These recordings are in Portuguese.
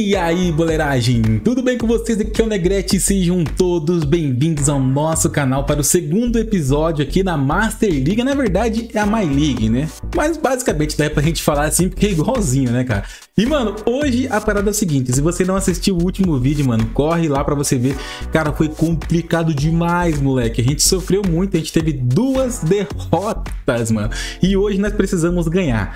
E aí, boleiragem, tudo bem com vocês? Aqui é o Negrete, sejam todos bem-vindos ao nosso canal para o segundo episódio aqui na Master League. Na verdade é a My League, né? Mas basicamente dá pra gente falar assim porque é igualzinho, né, cara? E, mano, hoje a parada é o seguinte, se você não assistiu o último vídeo, mano, corre lá pra você ver. Cara, foi complicado demais, moleque. A gente sofreu muito, a gente teve 2 derrotas, mano. E hoje nós precisamos ganhar.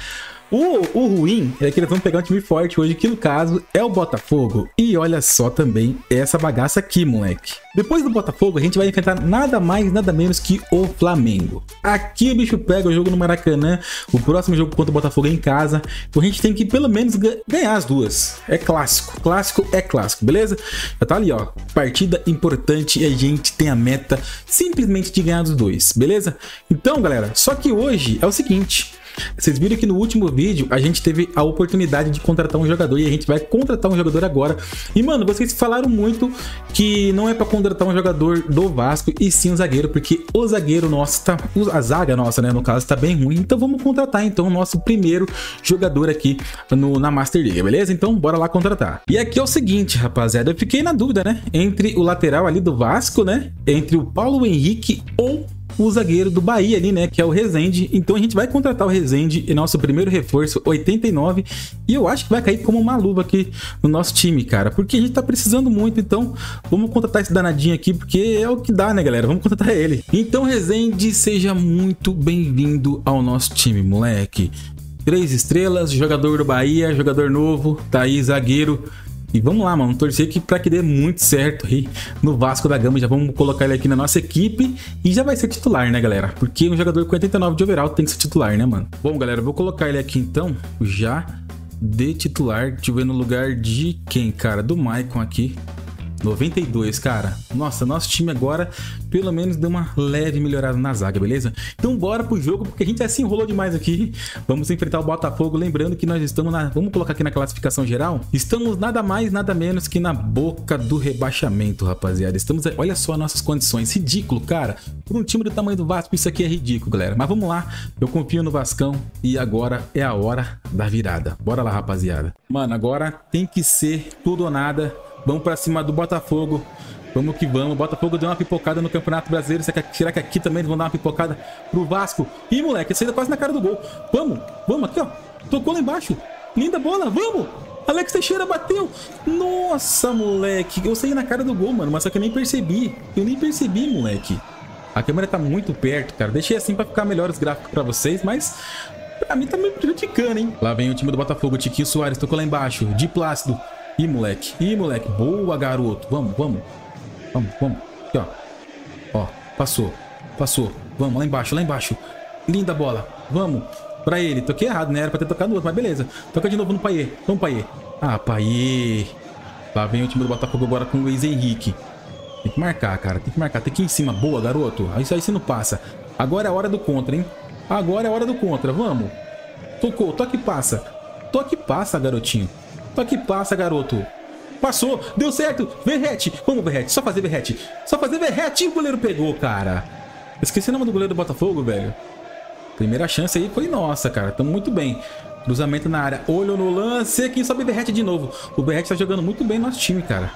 O ruim é que eles vão pegar um time forte hoje, que no caso é o Botafogo. E olha só também essa bagaça aqui, moleque. Depois do Botafogo, a gente vai enfrentar nada mais, nada menos que o Flamengo. Aqui o bicho pega o jogo no Maracanã. O próximo jogo contra o Botafogo é em casa. Então a gente tem que pelo menos ganhar as duas. É clássico. Clássico é clássico, beleza? Já tá ali, ó. Partida importante e a gente tem a meta simplesmente de ganhar os dois, beleza? Então, galera, só que hoje é o seguinte... Vocês viram que no último vídeo a gente teve a oportunidade de contratar um jogador e a gente vai contratar um jogador agora. E, mano, vocês falaram muito que não é pra contratar um jogador do Vasco e sim um zagueiro, porque o zagueiro nosso tá... A zaga nossa, né, no caso, tá bem ruim. Então vamos contratar, então, o nosso primeiro jogador aqui na Master League, beleza? Então bora lá contratar. E aqui é o seguinte, rapaziada, eu fiquei na dúvida, né, entre o lateral ali do Vasco, né, entre o Paulo Henrique ou o zagueiro do Bahia ali, né, que é o Rezende. Então a gente vai contratar o Rezende em nosso primeiro reforço, 89, e eu acho que vai cair como uma luva aqui no nosso time, cara, porque a gente tá precisando muito. Então vamos contratar esse danadinho aqui, porque é o que dá, né, galera? Vamos contratar ele. Então, Rezende, seja muito bem-vindo ao nosso time, moleque. 3 estrelas, jogador do Bahia, jogador novo, tá aí, zagueiro. E vamos lá, mano, torcer que pra que dê muito certo aí no Vasco da Gama. Já vamos colocar ele aqui na nossa equipe e já vai ser titular, né, galera? Porque um jogador com 89 de overall tem que ser titular, né, mano? Bom, galera, eu vou colocar ele aqui então, já de titular. Deixa eu ver no lugar de quem, cara? Do Maicon aqui. 92, cara. Nossa, nosso time agora pelo menos deu uma leve melhorada na zaga, beleza? Então bora pro jogo, porque a gente já se enrolou demais aqui. Vamos enfrentar o Botafogo, lembrando que nós estamos na... Vamos colocar aqui na classificação geral. Estamos nada mais, nada menos que na boca do rebaixamento, rapaziada. Estamos... Olha só nossas condições. Ridículo, cara. Por um time do tamanho do Vasco, isso aqui é ridículo, galera. Mas vamos lá. Eu confio no Vascão e agora é a hora da virada. Bora lá, rapaziada. Mano, agora tem que ser tudo ou nada. Vamos pra cima do Botafogo. Vamos que vamos. O Botafogo deu uma pipocada no Campeonato Brasileiro. Será que aqui também eles vão dar uma pipocada pro Vasco? Ih, moleque, essa aí tá quase na cara do gol. Vamos, vamos aqui, ó. Tocou lá embaixo. Linda bola, vamos. Alex Teixeira bateu. Nossa, moleque. Eu saí na cara do gol, mano. Mas só que eu nem percebi. Eu nem percebi, moleque. A câmera tá muito perto, cara. Deixei assim pra ficar melhor os gráficos pra vocês, mas... pra mim tá me prejudicando, hein. Lá vem o time do Botafogo. Tiquinho Soares tocou lá embaixo. De Plácido. Ih, moleque. Ih, moleque. Boa, garoto. Vamos, vamos. Vamos, vamos. Aqui, ó. Ó, passou. Passou. Vamos, lá embaixo, lá embaixo. Linda bola. Vamos. Pra ele. Toquei errado, né? Era pra ter tocado no outro, mas beleza. Toca de novo no Paiê. Vamos, Paiê. Ah, Paiê. Lá vem o time do Botafogo agora com o Luiz Henrique. Tem que marcar, cara. Tem que marcar. Tem que ir em cima. Boa, garoto. Isso aí você não passa. Agora é a hora do contra, hein? Agora é a hora do contra. Vamos. Tocou. Toque e passa. Toque e passa, garotinho. Toque e passa, garoto. Passou, deu certo. Verrete, vamos, Verrete, só fazer Verrete. Só fazer Verrete e o goleiro pegou, cara. Esqueci o nome do goleiro do Botafogo, velho. Primeira chance aí foi nossa, cara. Tamo muito bem. Cruzamento na área. Olho no lance. Aqui sobe Verrete de novo. O Verrete tá jogando muito bem no nosso time, cara.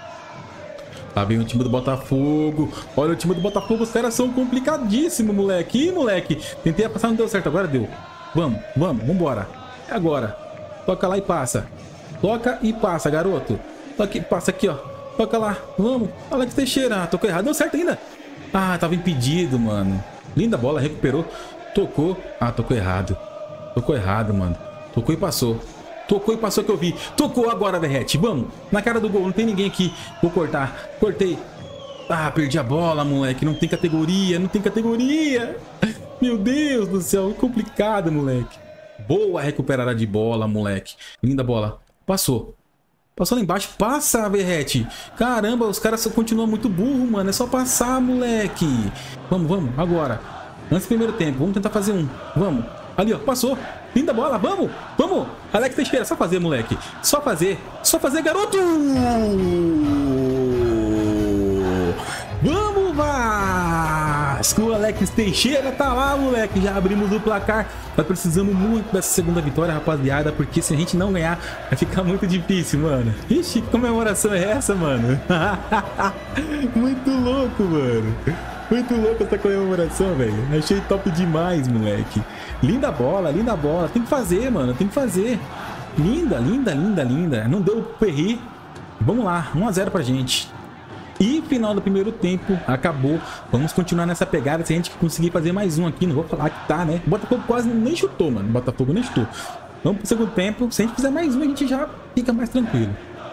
Lá vem o time do Botafogo. Olha o time do Botafogo. Os caras são complicadíssimos, moleque. Ih, moleque. Tentei passar, não deu certo. Agora deu. Vamos, vamos, vambora. É agora. Toca lá e passa. Toca e passa, garoto. Toca e passa aqui, ó. Toca lá. Vamos. Alex Teixeira. Tocou errado. Deu certo ainda. Ah, tava impedido, mano. Linda bola. Recuperou. Tocou. Ah, tocou errado. Tocou errado, mano. Tocou e passou. Tocou e passou que eu vi. Tocou agora, Verrete. Vamos. Na cara do gol. Não tem ninguém aqui. Vou cortar. Cortei. Ah, perdi a bola, moleque. Não tem categoria. Não tem categoria. Meu Deus do céu. Que complicado, moleque. Boa recuperada de bola, moleque. Linda bola. Passou. Passou lá embaixo. Passa, Verrete. Caramba, os caras continuam muito burro, mano. É só passar, moleque. Vamos, vamos. Agora. Antes do primeiro tempo. Vamos tentar fazer um. Vamos. Ali, ó. Passou. Linda bola. Vamos. Vamos. Alex Teixeira. Só fazer, moleque. Só fazer. Só fazer, garoto. Vamos, Vasco. Vasco. O Alex Teixeira tá lá, moleque. Já abrimos o placar. Tá precisando muito dessa segunda vitória, rapaziada, porque se a gente não ganhar, vai ficar muito difícil, mano. Ixi, que comemoração é essa, mano? Muito louco, mano. Muito louco essa comemoração, velho. Achei top demais, moleque. Linda bola, linda bola. Tem que fazer, mano. Tem que fazer. Linda, linda, linda, linda. Não deu pro Perry. Vamos lá, 1 a 0 pra gente. E final do primeiro tempo, acabou. Vamos continuar nessa pegada. Se a gente conseguir fazer mais um aqui, não vou falar que tá, né? O Botafogo quase nem chutou, mano. O Botafogo nem chutou. Vamos pro segundo tempo. Se a gente fizer mais um, a gente já fica mais tranquilo.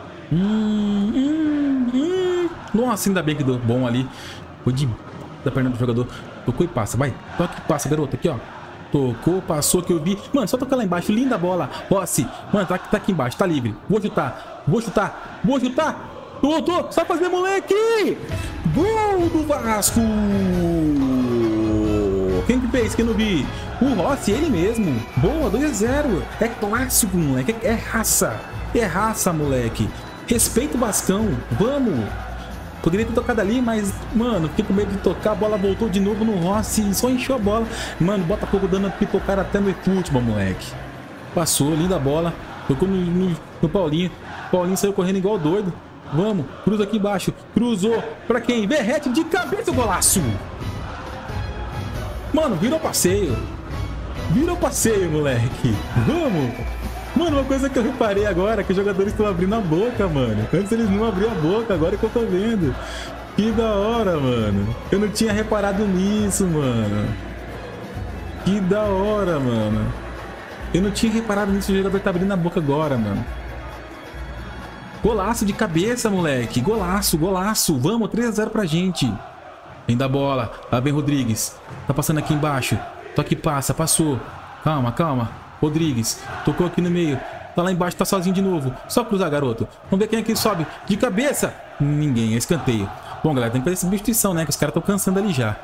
Nossa, ainda bem que deu bom ali. Foi de da perna do jogador. Tocou e passa, vai. Toca e passa, garoto. Aqui, ó. Tocou, passou que eu vi. Mano, só tocar lá embaixo. Linda bola. Rossi. Mano, tá aqui embaixo. Tá livre. Vou chutar. Vou chutar. Vou chutar. Tô. Só fazer, moleque. Gol do Vasco. Quem que fez? Quem não vi? O Rossi, ele mesmo. Boa, 2 a 0. É clássico, moleque. É raça. É raça, moleque. Respeita o Vascão. Vamos. Poderia ter tocado ali, mas, mano, fiquei com medo de tocar. A bola voltou de novo no Rossi. Só encheu a bola. Mano, Botafogo dando pitocar até no futebol, moleque. Passou, linda bola. Tocou no Paulinho. Paulinho saiu correndo igual doido. Vamos, cruza aqui embaixo. Cruzou pra quem? Verrete de cabeça, golaço. Mano, virou passeio. Virou passeio, moleque. Vamos. Mano, uma coisa que eu reparei agora é que os jogadores estão abrindo a boca, mano. Antes eles não abriam a boca, agora que eu tô vendo. Que da hora, mano. Eu não tinha reparado nisso, mano. Que da hora, mano. Eu não tinha reparado nisso, o jogador tá abrindo a boca agora, mano. Golaço de cabeça, moleque. Golaço, golaço. Vamos, 3 a 0 pra gente. Vem da bola. Lá vem Rodrigues. Tá passando aqui embaixo. Toque passa, passou. Calma, calma. Rodrigues. Tocou aqui no meio. Tá lá embaixo, tá sozinho de novo. Só cruzar, garoto. Vamos ver quem é que sobe. De cabeça. Ninguém, é escanteio. Bom, galera, tem que fazer substituição, né? Que os caras estão cansando ali já.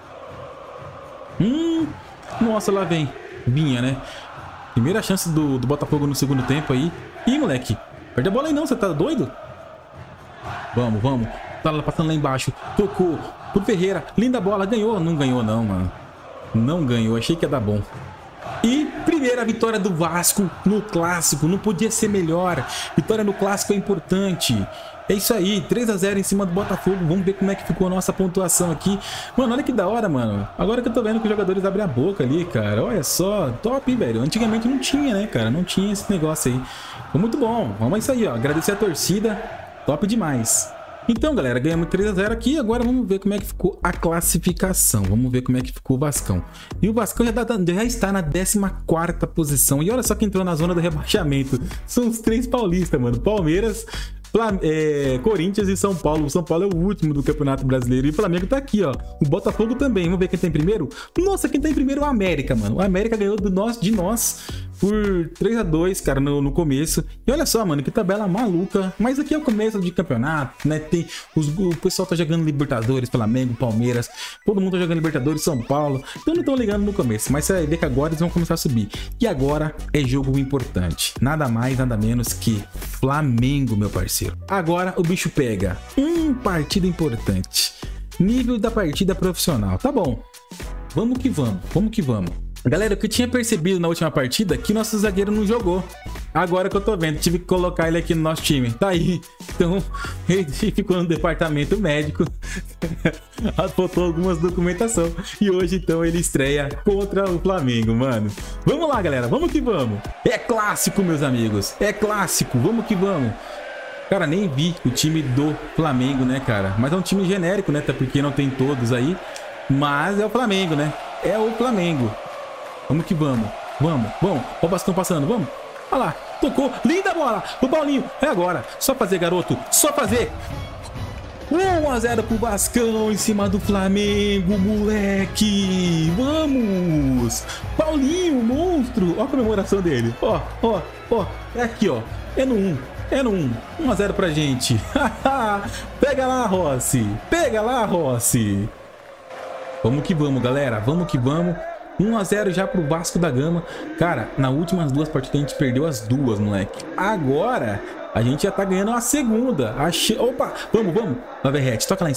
Nossa, lá vem. Vinha, né? Primeira chance do Botafogo no segundo tempo aí. Ih, moleque. Perde a bola aí não, você tá doido? Vamos, vamos. Tá lá passando lá embaixo. Tocou pro Ferreira. Linda bola. Ganhou. Não ganhou não, mano. Não ganhou. Achei que ia dar bom. E primeira vitória do Vasco no Clássico. Não podia ser melhor. Vitória no Clássico é importante. É isso aí. 3 a 0 em cima do Botafogo. Vamos ver como é que ficou a nossa pontuação aqui. Mano, olha que da hora, mano. Agora que eu tô vendo que os jogadores abrem a boca ali, cara. Olha só. Top, velho. Antigamente não tinha, né, cara? Não tinha esse negócio aí. Foi muito bom. Vamos isso aí, ó. Agradecer a torcida. Top demais. Então, galera, ganhamos 3 a 0 aqui. Agora vamos ver como é que ficou a classificação. Vamos ver como é que ficou o Vascão. E o Vascão já está na 14ª posição. E olha só quem entrou na zona do rebaixamento. São os 3 paulistas, mano. Palmeiras, Corinthians e São Paulo. O São Paulo é o último do Campeonato Brasileiro. E o Flamengo tá aqui, ó. O Botafogo também. Vamos ver quem tá em primeiro? Nossa, quem tá em primeiro é o América, mano. O América ganhou de nós por 3 a 2, cara, no começo. E olha só, mano, que tabela maluca. Mas aqui é o começo de campeonato, né? Tem o pessoal tá jogando Libertadores, Flamengo, Palmeiras. Todo mundo tá jogando Libertadores, São Paulo. Então não estão ligando no começo. Mas você vai ver que agora eles vão começar a subir. E agora é jogo importante. Nada mais, nada menos que Flamengo, meu parceiro. Agora o bicho pega. Partida importante. Nível da partida profissional. Tá bom. Vamos que vamos. Vamos que vamos. Galera, o que eu tinha percebido na última partida é que nosso zagueiro não jogou. Agora que eu tô vendo, tive que colocar ele aqui no nosso time. Tá aí. Então, ele ficou no departamento médico. Faltou algumas documentação. E hoje, então, ele estreia contra o Flamengo, mano. Vamos lá, galera. Vamos que vamos. É clássico, meus amigos. É clássico. Vamos que vamos. Cara, nem vi o time do Flamengo, né, cara? Mas é um time genérico, né? Até porque não tem todos aí. Mas é o Flamengo, né? É o Flamengo. Vamos que vamos. Vamos, vamos. Ó o Vascão passando, vamos. Olha lá, tocou. Linda bola. O Paulinho. É agora. Só fazer, garoto. Só fazer. 1 a 0 pro Vascão em cima do Flamengo, moleque. Vamos. Paulinho, monstro. Ó a comemoração dele. Ó, ó, ó. É aqui, ó. É no 1. É no 1. 1 a 0 pra gente. Pega lá, Rossi. Pega lá, Rossi. Vamos que vamos, galera. Vamos que vamos. 1 a 0 já pro Vasco da Gama. Cara, nas últimas 2 partidas a gente perdeu as 2, moleque. Agora a gente já tá ganhando a segunda. Opa, vamos, vamos. Vai, Verrete, toca lá em cima.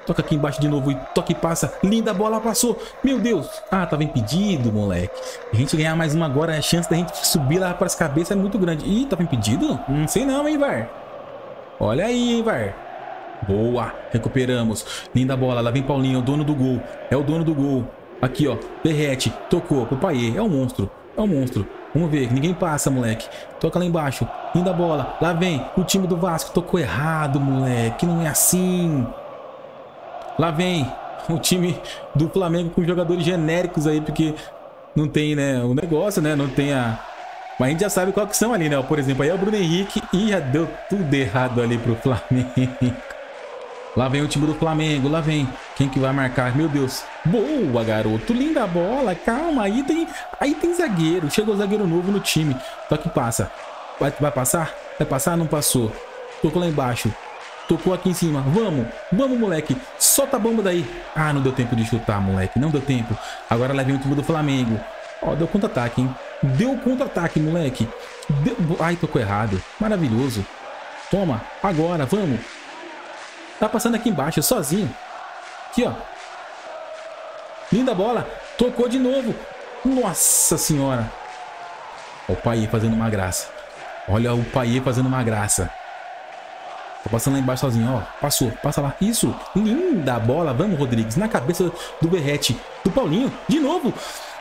Toca aqui embaixo de novo e toca e passa. Linda bola, passou. Meu Deus. Ah, tava impedido, moleque. A gente ganhar mais uma agora, a chance da gente subir lá para as cabeças é muito grande. Ih, tava impedido? Não sei não, hein, VAR. Olha aí, hein, VAR. Boa. Recuperamos. Linda bola. Lá vem Paulinho, o dono do gol. É o dono do gol. Aqui, ó. Verrete. Tocou pro Payet. É um monstro. É um monstro. Vamos ver. Ninguém passa, moleque. Toca lá embaixo. Linda bola. Lá vem o time do Vasco. Tocou errado, moleque. Não é assim. Lá vem o time do Flamengo com jogadores genéricos aí, porque não tem, né, o negócio, né, não tem a... Mas a gente já sabe qual que são ali, né, por exemplo, aí é o Bruno Henrique e já deu tudo errado ali pro Flamengo. Lá vem o time do Flamengo, lá vem. Quem que vai marcar? Meu Deus. Boa, garoto. Linda bola, calma, aí tem zagueiro. Chegou zagueiro novo no time. Toque e passa. Vai passar? Vai passar? Não passou. Tocou lá embaixo. Tocou aqui em cima. Vamos, vamos, moleque. Solta a bomba daí. Ah, não deu tempo de chutar, moleque. Não deu tempo. Agora lá vem o time do Flamengo. Ó, deu contra-ataque, hein? Deu contra-ataque, moleque. Ai, tocou errado. Maravilhoso. Toma, agora, vamos. Tá passando aqui embaixo, sozinho. Aqui, ó. Linda bola. Tocou de novo. Nossa senhora. Ó, o Payet fazendo uma graça. Olha o Payet fazendo uma graça. Tá passando lá embaixo sozinho, ó. Passou, passa lá. Isso, linda bola. Vamos, Rodrigues. Na cabeça do Verrete. Do Paulinho. De novo.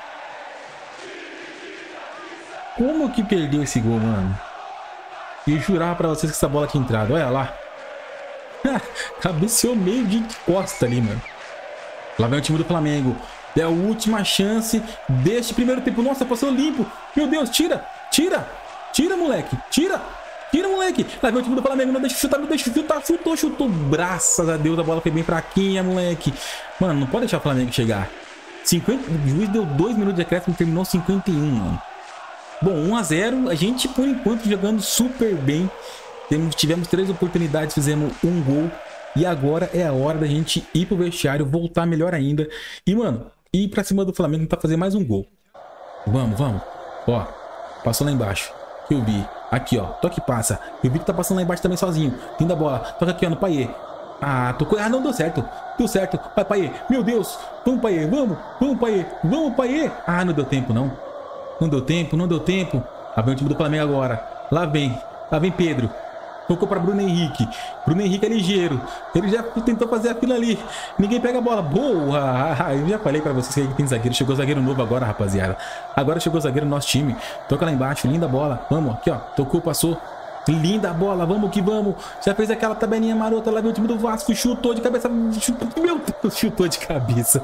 Como que perdeu esse gol, mano? E jurar pra vocês que essa bola tinha entrado. Olha lá. Cabeceou meio de costa ali, mano. Lá vem o time do Flamengo. É a última chance deste primeiro tempo. Nossa, passou limpo. Meu Deus, tira. Tira. Tira, moleque. Tira. Tira, moleque. Lá vem o time do Flamengo. Não deixa chutar, não deixa chutar. Chutou, chutou. Graças a Deus, a bola foi bem fraquinha, moleque. Mano, não pode deixar o Flamengo chegar. 50... O juiz deu 2 minutos de acréscimo e terminou 51, mano. Bom, 1 a 0. A gente, por enquanto, jogando super bem. Tivemos 3 oportunidades, fizemos um gol. E agora é a hora da gente ir pro vestiário, voltar melhor ainda. E, mano, ir pra cima do Flamengo pra fazer mais um gol. Vamos, vamos. Ó, passou lá embaixo. Eu vi. Aqui, ó. Toque e passa. Eu vi que tá passando lá embaixo também sozinho. Linda bola. Toca aqui, ó, no Payet. Ah, tocou. Ah, não deu certo. Deu certo. Vai, Payet. Meu Deus. Vamos, Payet. Vamos. Vamos, Payet. Vamos, Payet. Ah, não deu tempo, não. Não deu tempo, não deu tempo. Lá vem o time do Flamengo agora. Lá vem. Lá vem Pedro. Tocou para Bruno Henrique. Bruno Henrique é ligeiro. Ele já tentou fazer a fila ali. Ninguém pega a bola. Boa! Eu já falei para vocês que tem zagueiro. Chegou zagueiro novo agora, rapaziada. Agora chegou zagueiro no nosso time. Toca lá embaixo. Linda bola. Vamos, aqui, ó. Tocou, passou. Linda bola. Vamos que vamos. Já fez aquela tabelinha marota. Lá vem o time do Vasco. Chutou de cabeça. Meu Deus, chutou de cabeça.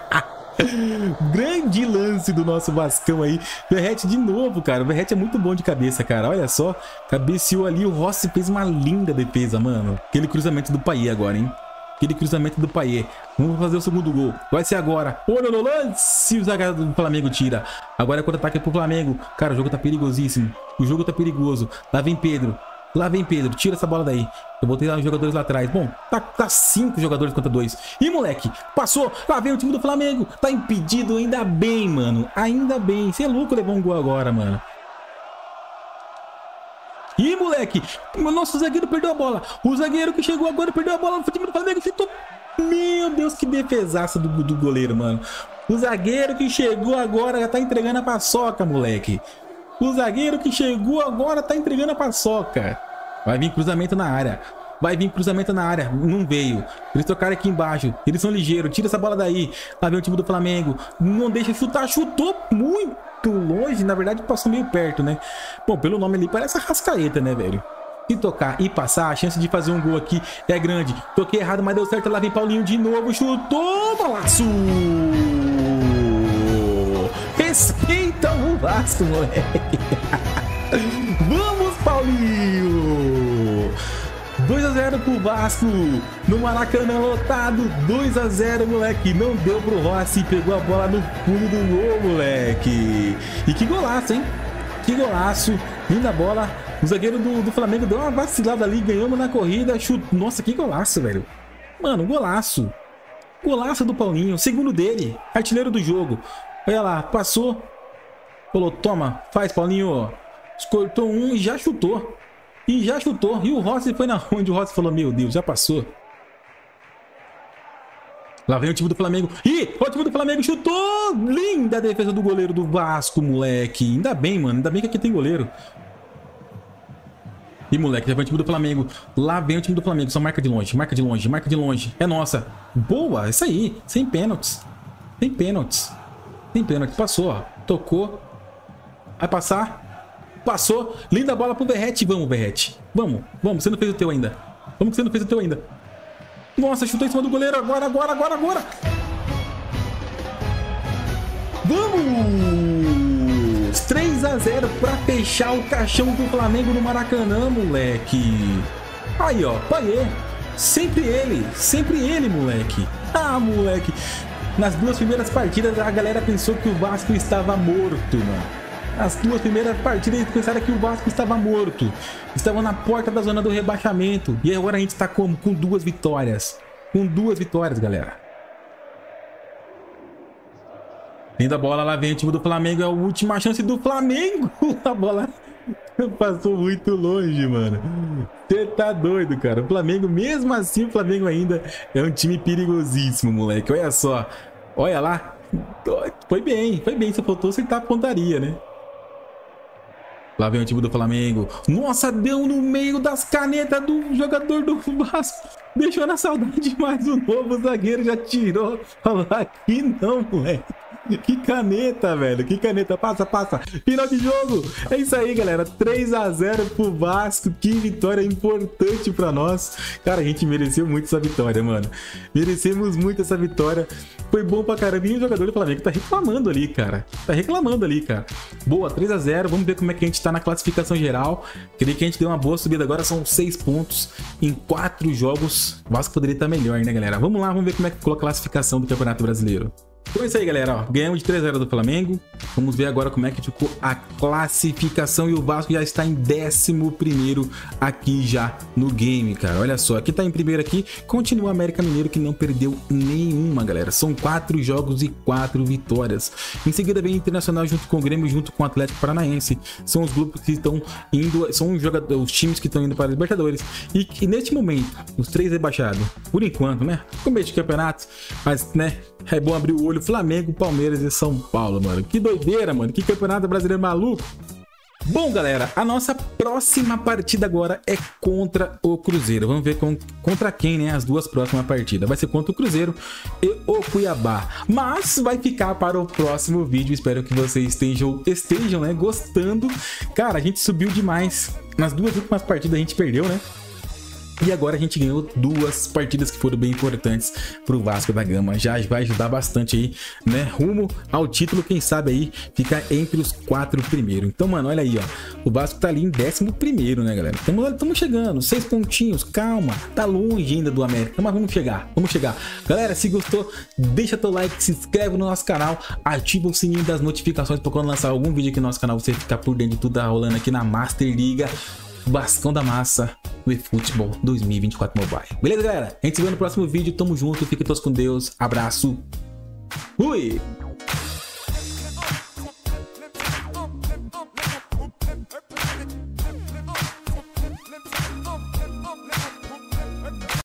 Grande lance do nosso Vascão aí. Verrete de novo, cara. O Verrete é muito bom de cabeça, cara. Olha só. Cabeceou ali. O Rossi fez uma linda defesa, mano. Aquele cruzamento do Payet agora, hein? Aquele cruzamento do Payet. Vamos fazer o segundo gol. Vai ser agora. Olha no lance. O zagueiro do Flamengo tira. Agora é contra-ataque pro Flamengo. Cara, o jogo tá perigosíssimo. O jogo tá perigoso. Lá vem Pedro. Lá vem Pedro, tira essa bola daí. Eu botei lá os jogadores lá atrás. Bom, tá 5 jogadores contra 2. Ih, moleque, passou. Lá vem o time do Flamengo. Tá impedido, ainda bem, mano. Ainda bem. Você é louco, levou um gol agora, mano. Ih, moleque. Nosso zagueiro perdeu a bola. O zagueiro que chegou agora perdeu a bola no time do Flamengo. Chutou. Meu Deus, que defesaça do goleiro, mano. O zagueiro que chegou agora já tá entregando a paçoca, moleque. O zagueiro que chegou agora tá entregando a paçoca. Vai vir cruzamento na área. Vai vir cruzamento na área. Não veio. Eles tocaram aqui embaixo. Eles são ligeiros. Tira essa bola daí. Lá vem o time do Flamengo. Não deixa chutar. Chutou muito longe. Na verdade, passou meio perto, né? Bom, pelo nome ali, parece a Rascaeta, né, velho? Se tocar e passar, a chance de fazer um gol aqui é grande. Toquei errado, mas deu certo. Lá vem Paulinho de novo. Chutou. Golaço! Respeita o Vasco, moleque. Vamos, Paulinho. 2 a 0 pro Vasco. No Maracanã lotado. 2 a 0, moleque. Não deu pro Rossi. Pegou a bola no fundo do gol, moleque. E que golaço, hein? Que golaço. Linda bola. O zagueiro do Flamengo deu uma vacilada ali. Ganhamos na corrida. Chute. Nossa, que golaço, velho. Mano, golaço. Golaço do Paulinho. Segundo dele. Artilheiro do jogo. Olha lá, passou. Falou, toma, faz, Paulinho. Cortou um e já chutou. E já chutou. E o Rossi foi na onde o Rossi falou, meu Deus, já passou. Lá vem o time do Flamengo. Ih, o time do Flamengo chutou! Linda a defesa do goleiro do Vasco, moleque. Ainda bem, mano. Ainda bem que aqui tem goleiro. Ih, moleque, já vem o time do Flamengo. Lá vem o time do Flamengo. Só marca de longe, marca de longe, marca de longe. É nossa. Boa, isso aí. Sem pênaltis. Sem pênaltis. Sem pênaltis. Passou, ó. Tocou. Vai passar. Passou. Linda bola pro Verratti. Vamos, Verratti. Vamos, vamos. Você não fez o teu ainda. Vamos que você não fez o teu ainda. Nossa, chutou em cima do goleiro. Agora. Vamos! 3 a 0 pra fechar o caixão do Flamengo no Maracanã, moleque. Aí, ó. Paiê. Sempre ele, moleque. Ah, moleque. Nas 2 primeiras partidas, a galera pensou que o Vasco estava morto, mano. As 2 primeiras partidas eles pensaram que o Vasco estava morto. Estava na porta da zona do rebaixamento. E agora a gente está com 2 vitórias. Com 2 vitórias, galera. Linda bola, lá vem o time do Flamengo. É a última chance do Flamengo. A bola passou muito longe, mano. Você tá doido, cara. O Flamengo, mesmo assim, o Flamengo ainda é um time perigosíssimo, moleque. Olha só. Olha lá. Foi bem. Só faltou acertar a pontaria, né? Lá vem o time do Flamengo. Nossa, deu no meio das canetas do jogador do Vasco. Deixou na saudade, mas o novo zagueiro já tirou. Aqui não, moleque. Que caneta, velho. Que caneta. Passa. Final de jogo. É isso aí, galera. 3 a 0 pro Vasco. Que vitória importante pra nós. Cara, a gente mereceu muito essa vitória, mano. Merecemos muito essa vitória. Foi bom pra caramba. E o jogador do Flamengo tá reclamando ali, cara. Boa, 3 a 0. Vamos ver como é que a gente tá na classificação geral. Creio que a gente deu uma boa subida agora. São 6 pontos em 4 jogos. O Vasco poderia estar melhor, né, galera? Vamos lá, vamos ver como é que ficou a classificação do Campeonato Brasileiro. Então é isso aí, galera, ó, ganhamos de 3 a 0 do Flamengo. Vamos ver agora como é que ficou a classificação. E o Vasco já está em 11º aqui já no game, cara. Olha só, aqui tá em primeiro aqui. Continua o América Mineiro, que não perdeu nenhuma, galera. São 4 jogos e 4 vitórias. Em seguida vem o Internacional junto com o Grêmio, junto com o Atlético Paranaense. São os grupos que estão indo, são os times que estão indo para a Libertadores. E neste momento, os 3 rebaixados, por enquanto, né? Começo de campeonato, mas, né? É bom abrir o olho. Flamengo, Palmeiras e São Paulo, mano. Que doideira, mano. Que campeonato brasileiro maluco. Bom, galera, a nossa próxima partida agora é contra o Cruzeiro. Vamos ver contra quem, né? As 2 próximas partidas. Vai ser contra o Cruzeiro e o Cuiabá. Mas vai ficar para o próximo vídeo. Espero que vocês estejam, né, gostando. Cara, a gente subiu demais. Nas 2 últimas partidas a gente perdeu, né? E agora a gente ganhou 2 partidas que foram bem importantes pro Vasco da Gama. Já vai ajudar bastante aí, né? Rumo ao título, quem sabe aí ficar entre os 4 primeiros. Então, mano, olha aí, ó. O Vasco tá ali em 11º, né, galera? Estamos chegando, 6 pontinhos, calma. Tá longe ainda do América, mas vamos chegar. Galera, se gostou, deixa teu like, se inscreve no nosso canal, ativa o sininho das notificações para quando lançar algum vídeo aqui no nosso canal, você ficar por dentro de tudo tá rolando aqui na Master Liga. Vascão da Massa no eFootball 2024 Mobile. Beleza, galera? A gente se vê no próximo vídeo. Tamo junto. Fiquem todos com Deus. Abraço. Fui!